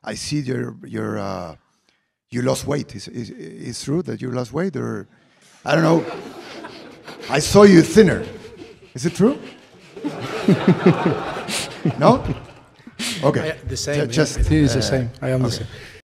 I see you lost weight. Is true that you lost weight, or I don't know. I saw you thinner. Is it true? No? Okay. The same. Just I think it's the same. I am the same.